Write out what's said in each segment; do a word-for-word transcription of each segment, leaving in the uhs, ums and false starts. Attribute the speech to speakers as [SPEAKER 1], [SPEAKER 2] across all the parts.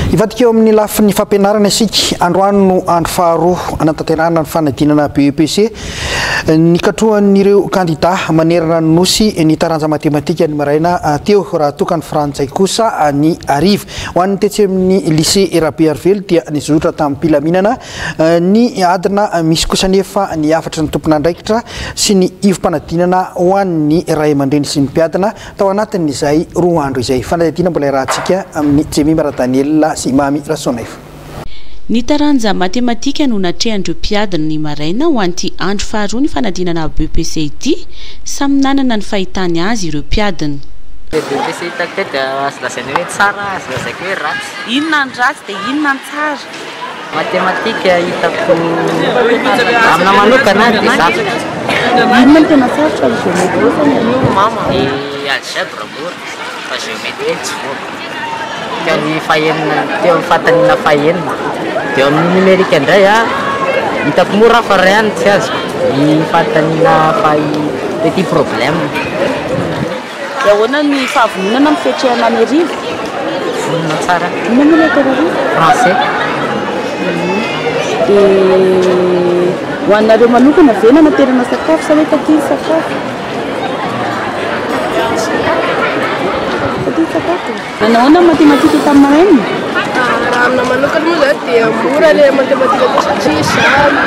[SPEAKER 1] Ivadika eo amin'ny lafin'ny fampianarana isika androany no andro faharoa anatanterahana ny fanadinana B E P C nikatrohan'ireo kandida manerana ny nosy ny taranja matematika ny maraina teo raha tokany frantsay kosa ny arivo ho an'ny tetsy amin'ny lycée Rabe Arvelo dia nizotra tamin'ny mpilaminana ny adina misy kosa nefa ny afatra ny tompon'andraikitra sy ny ivom-panadinana ho an'ny ray aman-dreny sy ny mpiadina tao anatin'izay roa andro izay fanadinana mbola rahantsika amin'ny Jemi Mara Daniel sy Mami Rasonaifa.
[SPEAKER 2] Ny taranja matematika no natrehandreo mpiadina ny maraina ho an'ity andro faharoa ny fanadinana B E P C ity samy nanana ny fahitany azy ireo mpiadina.
[SPEAKER 3] B E P C hitako teto azo lazaina hoe tsara, azo lazaiko hoe ratsy.
[SPEAKER 2] Inona ny ratsy dia inona ny tsara?
[SPEAKER 3] Matematika hitako amina manokana dia sarotra.
[SPEAKER 2] Inona ny tena sarotra ny geometria?
[SPEAKER 3] Ny algebra mora, fa geometria tsy voa. Teo ny fahenina, teo amin'ny fatanina fahenina. Teo amin'ny numerika indray a hitako mora fa ray ihany tsy azo. Ny fatanina fahy petit problème.
[SPEAKER 2] Dia ahoana ny fahavononana amin'ny fiatrehana ny arivo?
[SPEAKER 3] Vonona tsara.
[SPEAKER 2] Inona moa ilay tena arivo?
[SPEAKER 3] Français.
[SPEAKER 2] Dia ho anareo manokana ve na naterana sakafo sa hoe taty ny sakafo? Taty ny sakafo? Nanahona matematika tamin'ny maraina?
[SPEAKER 4] Raha amina manokana moa zany dia mora ilay matematika teo satria samy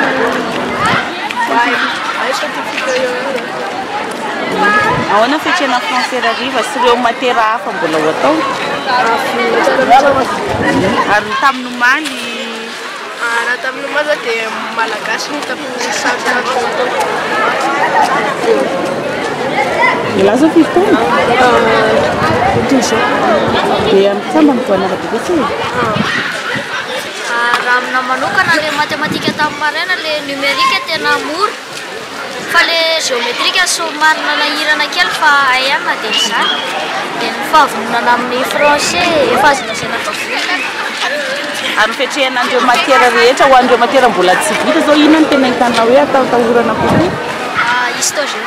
[SPEAKER 4] ay certificat eo.
[SPEAKER 2] Ahoana fiatrehana français rariva sy ireo matera hafa mbola ho atao? Ary tamin'ny omaly
[SPEAKER 4] raha tamin'ny omaly dia malagasy ny hitako sarotra atao.
[SPEAKER 2] Ilaza fifotoana? Dia mitsambo amin'ny voana B E P C?
[SPEAKER 5] Raha amina manokana ilay matematika tamin'ny maraina ilay numerika tena mora fa ilay geometrika somary nanahirana kely fa ayana dia izany. Dia ny fahavononana amin'ny français efa azo lazaina fa vonona.
[SPEAKER 2] Ary fiatrehana an'ireo matiera rehetra ho an'ireo matiera mbola tsy vita zao inona ny tena hitana hoe ataotahorana kokoa?
[SPEAKER 5] Histo-géo.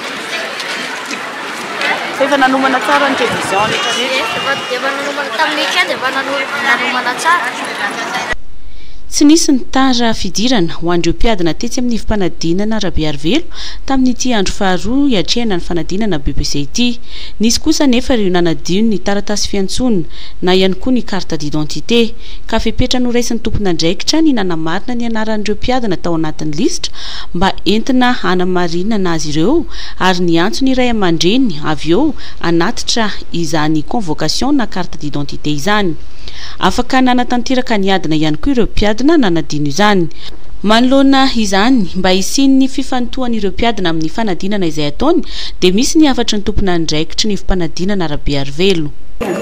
[SPEAKER 2] Fa efa nanomana tsara ny révision rehetra rehetra?
[SPEAKER 5] Efa nanomana tamin'ny week-end efa nanomana tsara.
[SPEAKER 2] Tsy nisy ny tara fidirana ho an'ireo mpiadina tetsy amin'ny ivom-panadinana Rabe Arvelo tamin'ity andro faharoa hiatrehana ny fanadinana B E P C ity. Nisy kosa nefa ireo nanadio ny taratasy fiantsonana na ihany koa ny carte d'identité ka fepetra noraisin'ny tompon'andraikitra ny nanamarina ny anaran'ireo mpiadina tao anatin'ny lisitra mba entina hanamarinana azy ireo ary ny antso ny ray aman-dreny avy eo anatitra izany convocation na carte d'identité izany. Afaka nanatanteraka ny adina ihany koa ireo mpiadina nanadino izany. Manoloana izany mba hisian'ny fifantohan'ireo mpiadina amin'ny fanadinana izay ataony dia misy ny afatry ny tompon'andraikitry ny ivom-panadinana Rabe Arvelo.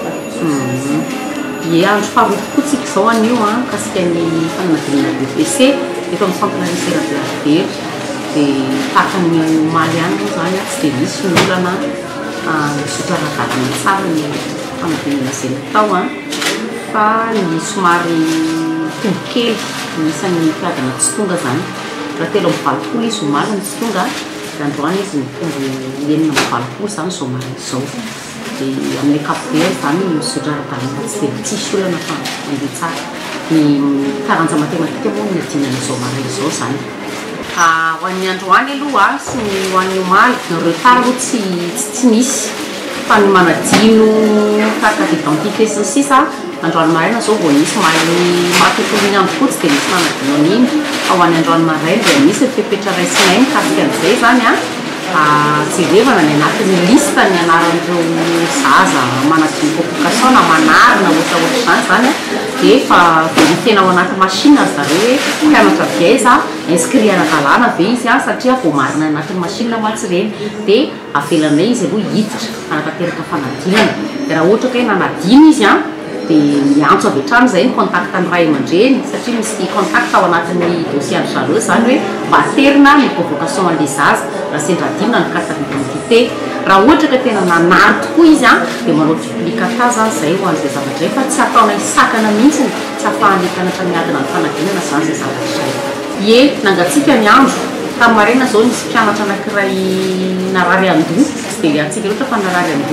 [SPEAKER 6] Ie andro faharoa tokoa tsika izao anio a kasika ny fanadinana B E P C eto amin'ny centre lycée Rabe Arvelo dia tahaka ny omaly ihany moa zany tsy dia misy ny olana mizotra ara-dalana tsara ny fanadinana izay natao a fa ny somary tombo kely nisan'ny mpiadina tsy tonga zany raha telo amin'ny valopolo izy omaly ny tsy tonga dia androany izy mitombo enina amin'ny valopolo zany zao maraina izao dia amin'ny ankapobeny zany mizotra ara-dalana tsy dia tsisy olana fa mandeha tsara ny taranja matematika moa ny adinana izao maraina izao zany. Ho an'ny androany aloha sy ny ho an'ny omaly ny retard aloha tsy tsy misy fa ny manadino carte d'identité sy ny sisa androany maraina zao vao nisy mahay maty-tolony andro fotsy dia misy manadino an'iny. Ao an'ny androany maraina dia misy ny fepetra ray sinainy kasika an'izay zany a jerevana ny anatin'ny lista ny anaran'ireo zaza manadino convocation na manarina ohatraohatra izany zany dia efa verifena ao anaty machine zareo hoe mpianatra viaiza inscrit ara-dalàna ve izy a satria vao marina anatin'ny machine matsy ireny dia avelanay izy aloha hiditra anatanteraka fanadinana. Dia raha ohatra ka hoe nanadino izy a dia miantso avy hatrany izay ny contact ny ray aman-dreny satria misy contact ao anatin'ny dossier ny zareo zany hoe mba aterina ny convocation an'ilay zaza raha sendra adinona ny carte d'identité. Raha ohatra ka tena nanary tokoa izy a dia manao duplicata zany izay ho an'izay zavatra izay fa tsy ataona hisakana mihitsy tsy ahafahany mpianatra miadina ny fanadinana zany izay zavatra izay. Ie nangatsika ny andro tamin'ny maraina zao nisy mpianatra anankiray narary an-doha tsy dia antsika loatra fa narary an-doha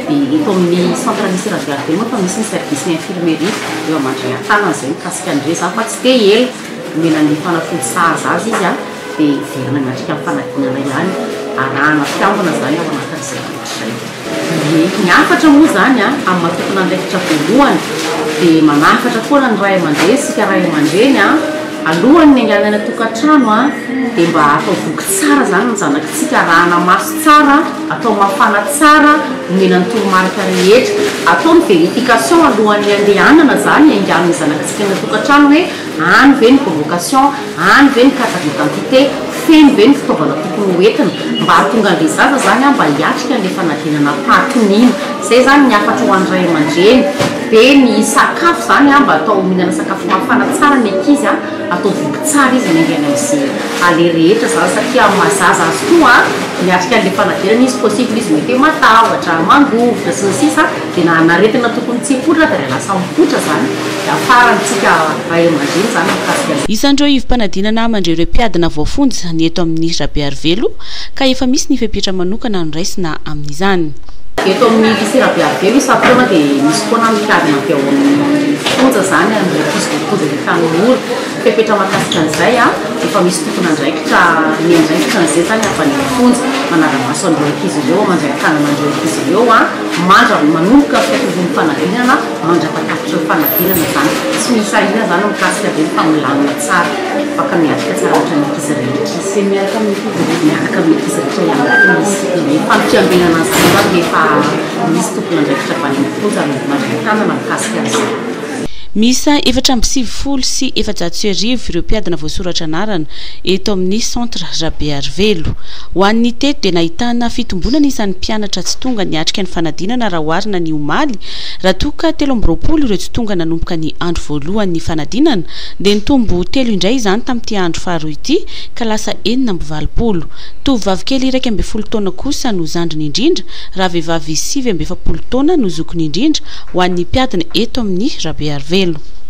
[SPEAKER 6] dia eto amin'ny centre misy Rabearbe moa fa misy ny service ny infirmerie eo amandray an-tanana zay mikasika an'ireo zany fa tsy dia ela omena ny fanafody saza azy izy a dia verina miatrika amin'ny fanadinana ihany arahana fiambina zany ao anatin'izay rehetra izay. Ny afatra moa zany a amin'ny matokana andraikitra voalohany dia manafatra foana ny ray aman-dreny sika ray aman-dreny a alohan'ny angalana tokantrano a dia mba atao voky tsara zany ny zanakitsika arahana maso tsara atao mafana tsara omena ny toromarika rehetra atao ny vérification alohan'ny andehanana zany angalana ny zanakitsika na tokantrano hoe any ve ny convocation any ve ny carte d'identité feno ve ny fitaovana tokony hoentina mba hahatonga an'ilay zaza zany a mba hiatrika an'ilay fanadinana patonina zay zany ny afatra ho an'ny ray aman-dreny. Dia ny sakafo zany a mba atao mihinana sakafo mafana tsara ny ankizy a atao voky tsara izy mangana amin'izay ale rehetra zany satria mazaza azy koa miatrika an'ilay fanadinana izy possible izy mety matahotra mangovotra sy ny sisa dia na anaretina tokony tsy hipoitra dia lasa mipoitra zany dia afarantsika ray aman-dreny zany mikasika.
[SPEAKER 2] Isan'ireo ivim-panadinana mandreo ireo mpiadina voafonja ny eto amin'ny Rabearvelo ka efa misy ny fepetra manokana noraisina amin'izany.
[SPEAKER 6] Eto amin'ny lycée Rabearvelo isafiana dia misy foana mikadina avy ao amin'ny fonja zany amin'ny posy fonja ny tanora fepetra makasika an'izay a efa misy tokona andraikitra ny andraikitra an'izay zany avy any fonja manaramaso an'ireo ankizy ireo mandray tanana an'ireo ankizy ireo a mandra manomboka fiatovon'ny fanadinana mandra-patafitra fanadinana zany tsy misy ahina zany mikasika be famolanana tsara baka miatrika tsara ohatra ny ankizy rehetra sy miaraka amin'ny ankizy miaraka amin'ny ankizy rehetra ihany misy fampiambinana zany zany rehefa misy tokona andraikitra avy any fonja mandray tanana mikasika an'izay.
[SPEAKER 2] Misa efatra amby sivifolo sy efajato sy arivo ireo mpiadina voasoratra anarana eto amin'ny centre Rabearvelo. Ho an'ny teto dia nahitana fitombonana isan'ny mpianatra tsy tonga niatrika ny fanadinana raha oharina ny omaly raha toa ka telo amby roapolo ireo tsy tonga nanomboka ny andro voalohan'ny fanadinana dia nitombo telo indray izany tamin'ity andro faharoa ity ka lasa enina amby valopolo. Tovovavy kely iraika amby folo taona kosa no zandriny indrindra raha vehivavy sivy amby efapolo taona no zokiny indrindra ho an'ny mpiadina eto amin'ny Rabearvelo.